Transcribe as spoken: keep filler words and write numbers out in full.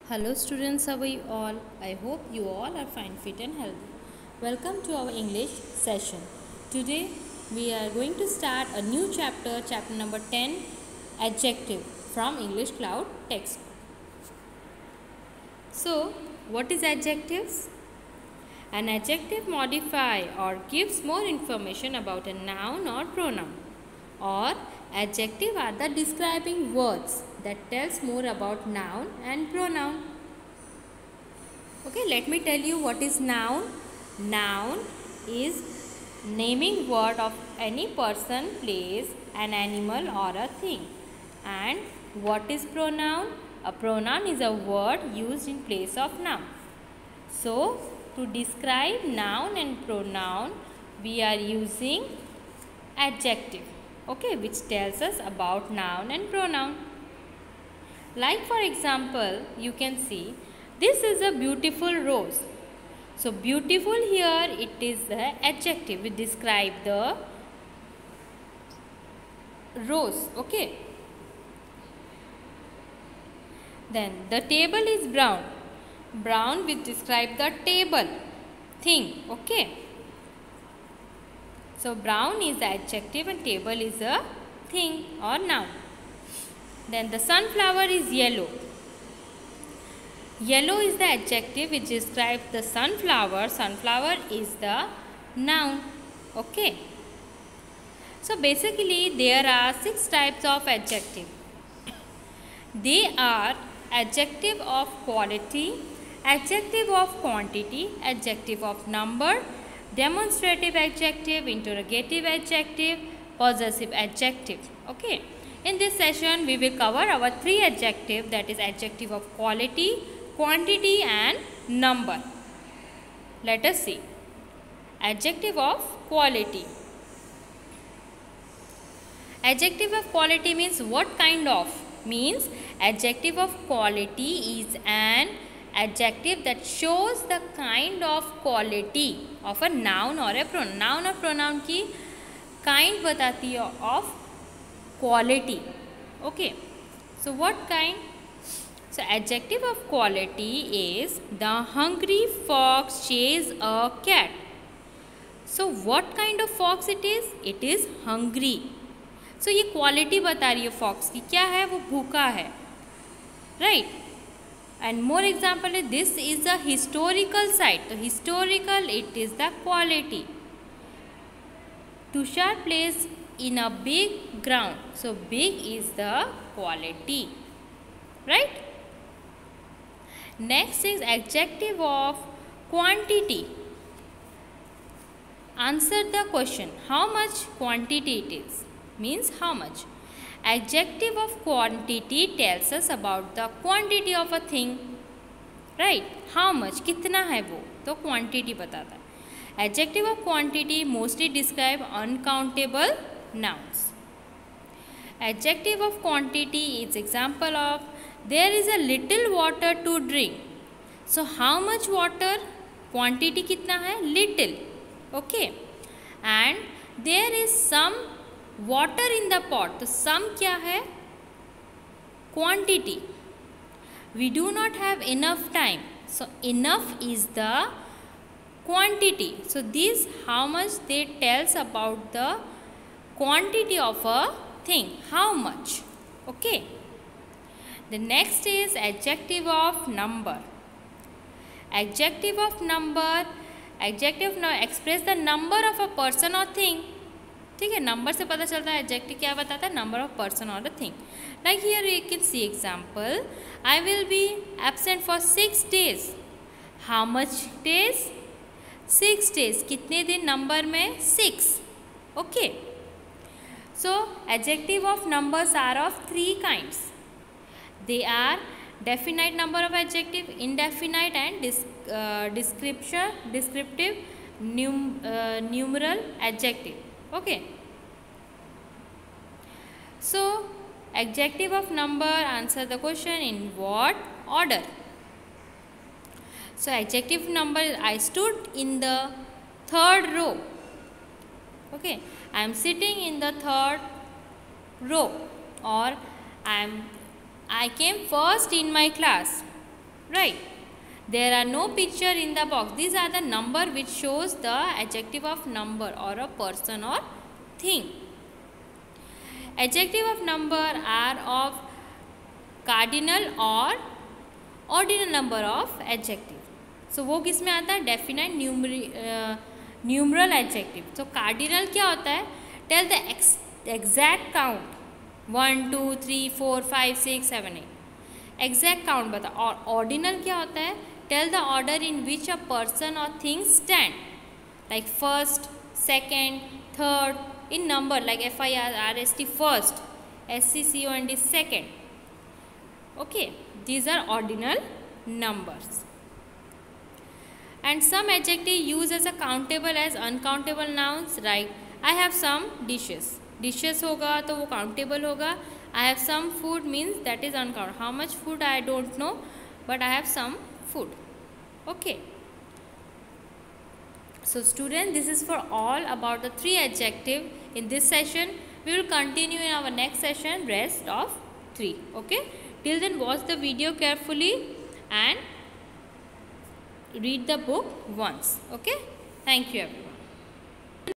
Hello students, how are you all? I hope you all are fine, fit and healthy. Welcome to our English session. Today we are going to start a new chapter, chapter number ten, Adjective from English Cloud text. So, what is adjectives? An adjective modifies or gives more information about a noun or pronoun. Or adjective are the describing words that tells more about noun and pronoun. Okay, let me tell you what is noun. Noun is naming word of any person, place, an animal or a thing. And what is pronoun? A pronoun is a word used in place of noun. So, to describe noun and pronoun, we are using adjective. Okay, which tells us about noun and pronoun. Like for example, you can see this is a beautiful rose. So beautiful here, it is the adjective which describe the rose. Okay. Then the table is brown. Brown which describe the table thing. Okay. So brown is the adjective and table is a thing or noun. Then the sunflower is yellow. Yellow is the adjective which describes the sunflower. Sunflower is the noun. Okay. So basically there are six types of adjective. They are adjective of quality, adjective of quantity, adjective of number, demonstrative adjective, interrogative adjective, possessive adjective. Okay. In this session, we will cover our three adjectives, that is adjective of quality, quantity and number. Let us see. Adjective of quality. Adjective of quality means what kind of? Means adjective of quality is an adjective that shows the kind of quality of a noun or a pronoun. Noun or pronoun की kind बताती है of quality. Okay. So what kind? So adjective of quality is the hungry fox chase a cat. So what kind of fox it is? It is hungry. So ये quality बता रही है fox की, क्या है? वो भूखा है. Right? And more example is this is a historical site. So historical, it is the quality. Tushar plays in a big ground. So big is the quality. Right? Next is adjective of quantity. Answer the question. How much quantity it is? Means how much. Adjective of quantity tells us about the quantity of a thing. Right? How much? कितना है वो? तो quantity बताता है. Adjective of quantity mostly describe uncountable nouns. Adjective of quantity is example of there is a little water to drink. So how much water? Quantity कितना है? Little. Okay. And there is some water in the pot. तो some क्या है? Quantity. We do not have enough time. So enough is the quantity. So this how much they tells about the quantity of a thing. How much? Okay. The next is adjective of number. Adjective of number. Adjective now express the number of a person or thing. ठीक है, number से पता चलता है adjective क्या बताता है, number of person और a thing. Like here you can see example, I will be absent for six days. How much days? Six days. कितने दिन? नंबर में six. Okay. So adjective of numbers are of three kinds. They are definite number of adjective, indefinite and description descriptive numeral adjective. Okay. So adjective of number, answer the question in what order? So adjective number, I stood in the third row. Okay. I am sitting in the third row, or I am I came first in my class. right? There are no picture in the box. These are the number which shows the adjective of number or a person or thing. Adjective of number are of cardinal or ordinal number of adjective. So वो किस में आता है? Definite numeral adjective. तो cardinal क्या होता है? Tell the exact count, one two three four five six seven eight, exact count बता. और ऑर्डिनल क्या होता है? Tell the order in which a person और thing stand, like first, second, third, in number like F I R R S T first, S C C O N D second. Okay, these are ordinal numbers. And some adjective used as a countable as uncountable nouns, right? I have some dishes. Dishes होगा तो वो countable होगा. I have some food means that is uncountable. How much food I don't know, but I have some food. Okay. So students, this is for all about the three adjective in this session. We will continue in our next session rest of three. Okay. Till then watch the video carefully and read the book once. Okay. Thank you everyone.